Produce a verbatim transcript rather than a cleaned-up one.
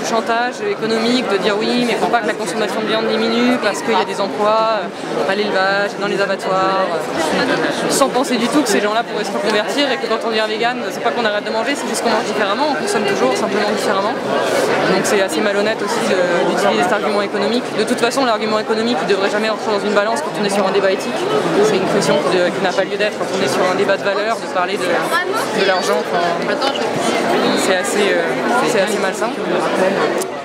chantage économique, de dire oui, mais il ne faut pas que la consommation de viande diminue parce qu'il y a des emplois à l'élevage, dans les abattoirs, sans penser du tout que ces gens-là pourraient se reconvertir et que quand on devient vegan, c'est pas qu'on arrête de manger, c'est juste qu'on mange différemment, on consomme toujours simplement différemment. Donc c'est assez malhonnête aussi d'utiliser cet argument économique. De toute façon, l'argument économique ne devrait jamais entrer dans une balance quand on est sur un débat éthique. C'est une question qui, qui n'a pas lieu d'être quand on est sur un débat de valeurs, de parler de, de l'argent. Enfin, c'est assez, euh, c'est assez malsain.